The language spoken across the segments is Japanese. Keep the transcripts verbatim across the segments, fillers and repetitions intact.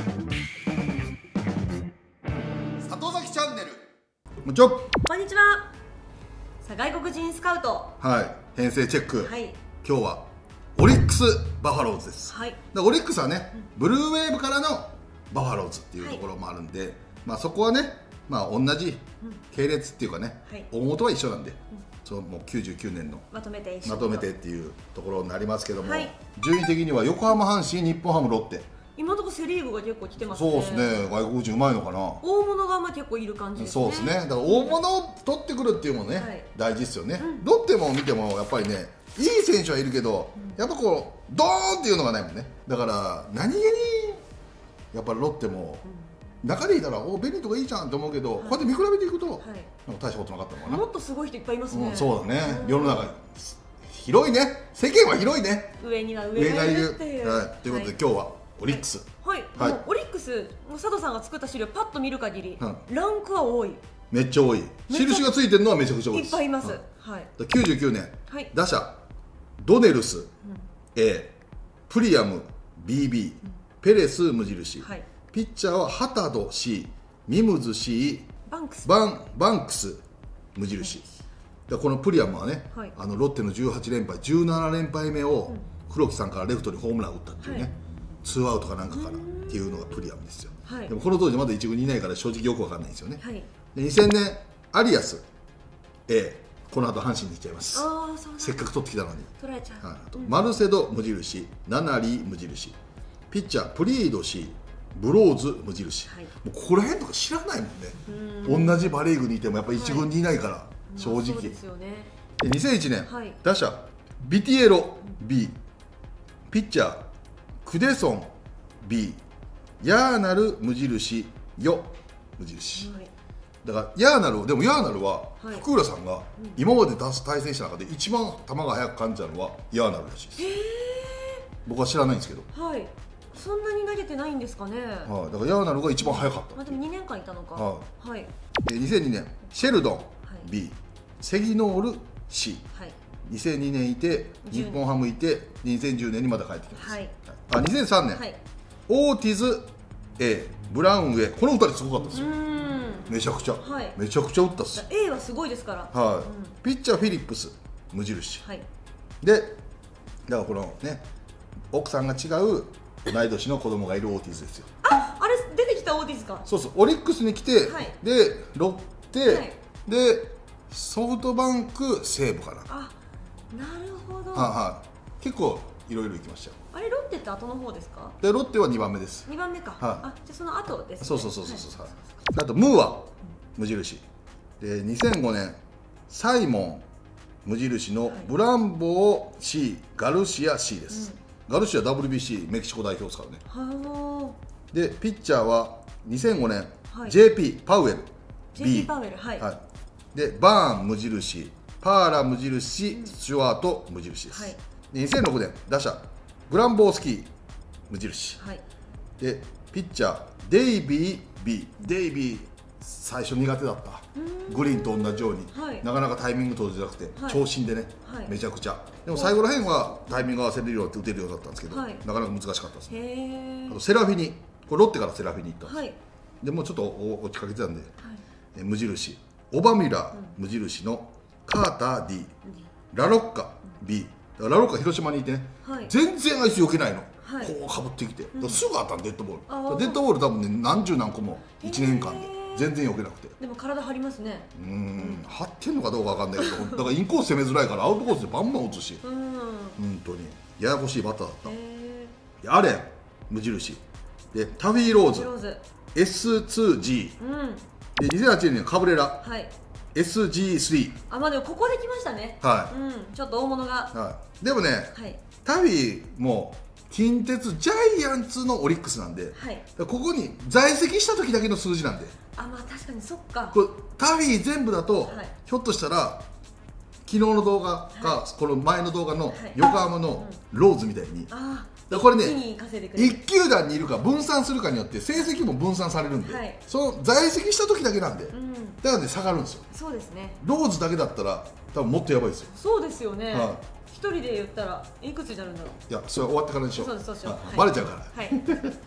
里崎チャンネル。こんにちは。 こんにちは。さあ、外国人スカウト。 はい、編成チェック。 はい。 今日はオリックスバファローズです。 はい。 でオリックスはね、ブルーウェーブからのバファローズっていうところもあるんで、はい、まあそこはね、まあ同じ系列っていうかね、はい、大元は一緒なんで、うん、そのもうきゅうじゅうきゅうねんのまとめて一緒まとめてっていうところになりますけども、 はい、 順位的には横浜、阪神、日本ハム、ロッテ。 今のところセ・リーグが結構来てますね。 そうですね、外国人うまいのかな。 大物がまあ結構いる感じですね。 そうですね、だから大物を取ってくるっていうのもね、はい、大事ですよね、うん、ロッテも見てもやっぱりね、いい選手はいるけど、うん、やっぱこうドーンっていうのがないもんね。だから何気にやっぱりロッテも、うん、中でいたらおベリーとかいいじゃんと思うけど、はい、こうやって見比べていくと、はい、なんか大したことなかったのかな。 もっとすごい人いっぱいいますね、 うん、そうだね、うん、世の中広いね、世間は広いね。 上には上がいるっていう、 はい、ということで、はい、今日はオリックス、 はい、はい、もうオリックス、佐藤さんが作った資料パッと見る限り、うん、ランクは多い。めっちゃ多い。印がついてるのはめちゃくちゃ多いです。 いっぱいいます、うん、はい、 きゅうじゅうきゅうねん、はい、打者ドネルス、うん、A、プリアム ビービー、うん、ペレス無印、はい、ピッチャーはハタド C、 ミムズ C、 バンクス、 バン、バンクス無印、はい、このプリアムはね、はい、あのロッテのじゅうはちれんぱいじゅうななれんぱいめを、うん、黒木さんからレフトにホームラン打ったっていうね、はい、ツーアウトかなんかからっていうのがプリアムですよ、はい、でもこの当時まだ一軍にいないから正直よく分かんないんですよね、はい、でにせんねんアリアス A、 この後阪神に行っちゃいます。あ、そうせっかく取ってきたのに取られちゃう、はい、 あとマルセド無印、ナナリ無印、ピッチャープリード C、 ブローズ無印、はい、もうここら辺とか知らないもんね。同じパ・リーグにいてもやっぱり一軍にいないから、はい、正直、まあ、そうですよね。でにせんいちねん、はい、打者ビティエロ B、 ピッチャークデソン B、 ヤーナル無印よ無印、はい、だからヤーナルでもヤーナルは福浦さんが今まで出す対戦した中で一番球が速く感じたのはヤーナルらしいです。へー、僕は知らないんですけど、はい、 そんなに投げてないんですかね。 はい、だからヤーナルが一番速かった。 まあ、でもにねんかんいたのか。はい、はい、 でにせんにねんシェルドン B、 セギノール C、はい、にせんにねんいて日本ハムいてにせんじゅうねんにまた帰ってきます、はい、あにせんさんねん、はい、オーティズ A、 ブラウン上、このふたりすごかったですよ。めちゃくちゃ、はい、めちゃくちゃ打ったっす。 A はすごいですから、 はい、うん、ピッチャーフィリップス無印、はい、でだからこのね奥さんが違う同い年の子供がいるオーティズですよ。 あ、あれ出てきたオーティズか。そうそう、オリックスに来て、はい、でロッテ、はい、でソフトバンク、西武かな。 あ、なるほど。 はいはい、結構いろいろ行きましたよ。 あれロッテって後の方ですか。 でロッテはにばんめです。 にばんめか、はい、あ、じゃあその後ですね。 そうそうそうそうそう、はい、あとムーア無印でにせんごねんサイモン無印のブランボー C、 ガルシア C です、うん、ガルシア ダブリュービーシー メキシコ代表ですからね。はでピッチャーはにせんごねん、はい、ジェーピー パウエルジェーピー パウエル、はい、 はい、でバーン無印、パーラ無印、うん、スチュワート無印です、はい、でにせんろくねん打者グランボースキー無印、はい、でピッチャーデイビー B、 デイビー最初苦手だった、グリーンと同じように、はい、なかなかタイミング取りづらくて、はい、長身でね、はい、めちゃくちゃでも最後らへんはタイミング合わせれるように打てるようになったんですけど、はい、なかなか難しかったですね。あとセラフィニ、これロッテからセラフィニ行ったんです、はい、でもうちょっと落ちかけてたんで、はい、え無印オバミラー、うん、無印のカーター D、 ラロッカ B、 ラロッカ広島にいてね、はい、全然あいつ避けないの、はい、こうかぶってきて、うん、すぐ当たるデッドボール、デッドボール多分ね何十何個もいちねんかんで全然避けなくて。 でも体張りますね。 うん、うん、張ってんのかどうかわかんないけどだからインコース攻めづらいからアウトコースでバンバン打つし、うん、本当にややこしいバッターだった。アレン無印でタフィーローズ、ローズ エスツージー、うん、でにせんはちねんにはカブレラ、はい、エスジースリー。 あ、まあでもここで来ましたね。はい、うん、ちょっと大物が、 はい、でもね、はい、タフィーも近鉄ジャイアンツのオリックスなんで、はい、ここに在籍した時だけの数字なんで、 あ、まあ確かにそっか。 これタフィー全部だと、はい、ひょっとしたら昨日の動画か、はい、この前の動画の横浜のローズみたいに、はい、これね一球団にいるか分散するかによって成績も分散されるんで、はい、その在籍した時だけなんで、うん、だからね下がるんですよ。 そうですね。 ローズだけだったら多分もっとやばいですよ。 そうですよね、はい、一人で言ったらいくつになるんだろう。 いや、それは終わってからでしょう。 そうです、そうです、 バレちゃうから。はい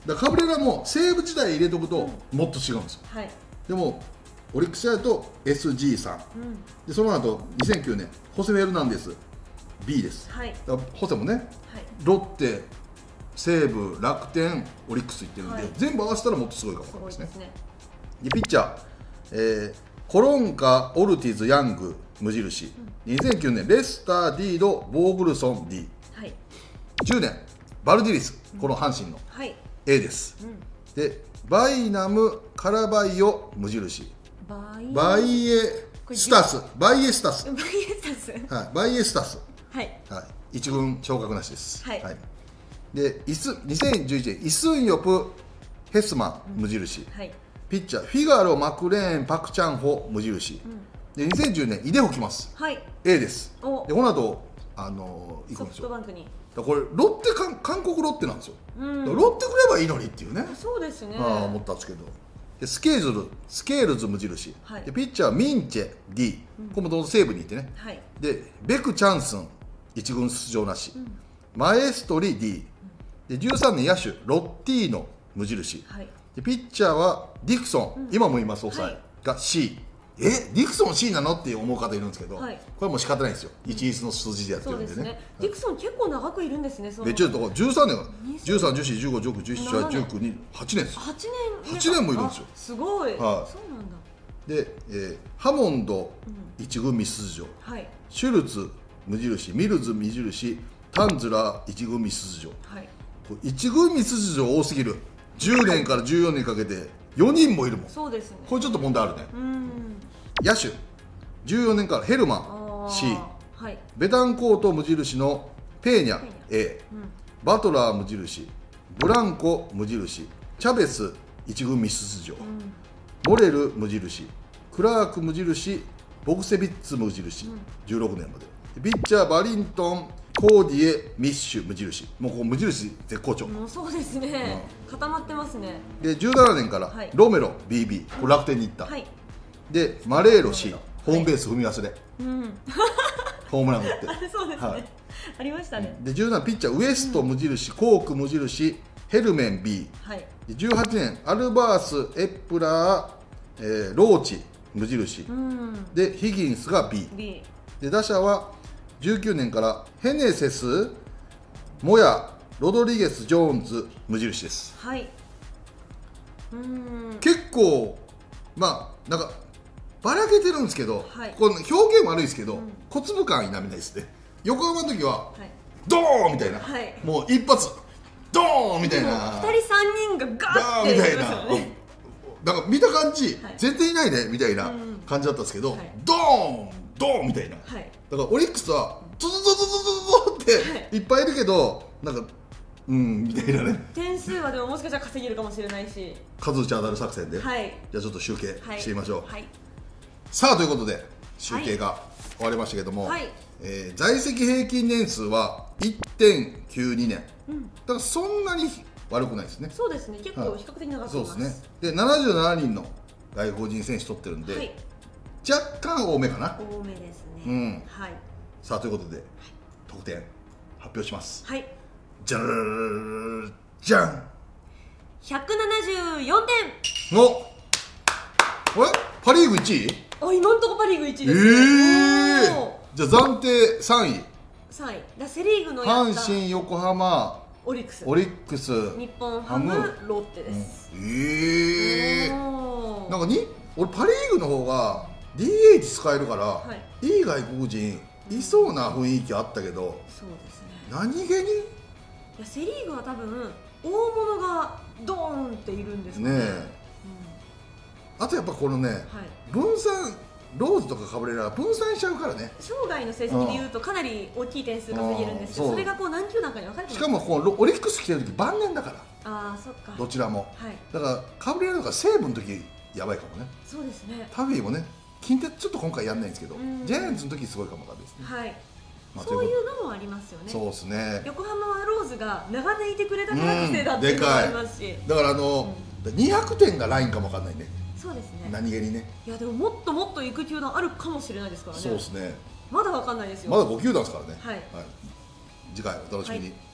だからカブレラも西武時代入れとくともっと違うんですよ、はい、でもオリックスだと エスジー さん、うん、でその後にせんきゅうねんホセ・フェルナンデス ビー です、はい、だからホセもね、はい、ロッテ、西武、楽天、オリックスいってるんで、はい、全部合わせたらもっとすごいかもしれないですね。ででピッチャー、えー、コロンカ、オルティズ、ヤング無印、うん、にせんきゅうねんレスター、ディード、ボーグルソン、D、はい、じゅうねんバルディリス、この阪神の A です、うん、でバイナム、カラバイオ無印、バイエスタス、バイエスタス、バイエスタス、はい、バイエスタス、はい、はい、一軍昇格なしです。はい。はい、で、イスにせんじゅういちねんイスンヨプヘスマン無印、うん、はい、ピッチャーフィガロ、マクレーン、パクチャンホ無印、うん、でにせんじゅうねんイデホ来ます。はい。A です。でこの後あのー、行くんですよ。ソフトバンクに。だこれロッテか韓国ロッテなんですよ。うん、ロッテくればいいのにっていうね。そうですね。ああ思ったんですけど。でスケールズ、スケールズ無印、はい、でピッチャーミンチェ D、うん、これもどうぞ西武に行ってね、はい、でベク・チャンスン一軍出場なし、うん、マエストリ D、うん、でじゅうさんねん野手ロッティーノ無印、はい、でピッチャーはディクソン、うん、今もいます抑え、はい、が C、 えディクソン C なのって思う方いるんですけど、はい、これも仕方ないんですよ、一律の数字でやってるんでね。そうですね、ディクソン結構長くいるんですね。そのちょっとじゅうさんねんじゅうさん、じゅうよん、じゅうご、じゅうろく、じゅうなな、じゅうきゅう、はちねんです。はちねんはちねんもいるんですよ。すごい、はい、そうなんだ。で、えー、ハモンド一軍未出場、はい、シュルツ無印、ミルズ無印、タンズラ一軍未出場、はい、一軍未出場多すぎる。じゅうねんからじゅうよねんかけてよにんもいるもん。そうですね、これちょっと問題あるね。うん、野手じゅうよねんからヘルマン C、はい、ベタンコート無印のペーニャ A、うん、バトラー無印、ブランコ無印、チャベス一軍未出場、うん、モレル無印、クラーク無印、ボクセビッツ無印、うん、じゅうろくねんまで。ピッチャーバリントン、コーディエ、ミッシュ無印、もうここ無印絶好調。もうそうですね、うん、固まってますね。でじゅうななねんから、はい、ロメロ ビービー、これ楽天に行った、はい、でマレーロ C、ホームベース踏み忘れ、はい、うん、ホームラン打ってそうですね、はい、ありましたね。でじゅうななピッチャーウエスト無印、うん、コーク無印、ヘルメン B、はい、でじゅうはちねんアルバース、エプラー、えー、ローチ無印、うん、でヒギンスが B、 B で打者はじゅうきゅうねんからヘネセス、モヤ、ロドリゲス、ジョーンズ無印です。はい、うーん結構まあなんかばらけてるんですけど、はい、この表現悪いですけど、うん、小粒感否めないですね。横浜の時は、はい、ドーンみたいな、はい、もう一発ドーンみたいな、ふたりさんにんがガーッてみたいな、なんか見た感じ、はい、全然いないねみたいな感じだったんですけど、はい、ドーンドーンみたいな、はい、だからオリックスはドドドドドドドっていっぱいいるけど、なんかうんみたいなね。点数はでももしかしたら稼げるかもしれないし、数打ち当たる作戦で、はい、じゃあちょっと集計してみましょう。はい、さあということで集計が終わりましたけども、はい、えー、在籍平均年数はいってんきゅうにねん、うん、だからそんなに悪くないですね。そうですね、結構比較的長くています。そうですね。でななじゅうななにんの外国人選手取ってるんで、はい、若干多めかな。多めですね。うん、はい。さあということで、はい、得点発表します。はい。じゃんじゃん。ひゃくななじゅうよんてん。お。あれパ・リーグいちい？あ、今のところパ・リーグいちいですね。えー、じゃあ暫定さんい。さんい。だセ・リーグのやった阪神、横浜、オリックス、オリックス、日本ハム、ロッテです。うん、ええー。なんかに俺パ・リーグの方が ディーエイチ 使えるから、はい、いい外国人いそうな雰囲気あったけど、そうですね。何気に？いやセ・リーグは多分大物がドーンっているんですかね。ねえ。あとやっぱこのね、はい、分散ローズとかカブレラが分散しちゃうからね。生涯の成績でいうとかなり大きい点数稼げるんですけど、 そ, それがこう何球団かに分かれてます。しかもこうオリックス来てる時晩年だから。ああそっか。どちらも、はい、だからカブレラとか西武の時やばいかもね。そうですね。タフィーもね近鉄ちょっと今回やんないんですけど、ジャイアンツの時すごいかもですね。はい、まあ、そういうのもありますよね。そうですね。横浜はローズが長年いてくれたからこそだっていうのもありますし、だからあの、うん、にひゃくてんがラインかもわかんないね。そうですね。何気にね。いやでももっともっと行く球団あるかもしれないですからね。そうですね。まだわかんないですよ。まだご球団ですからね。はい。はい、次回お楽しみに。はい。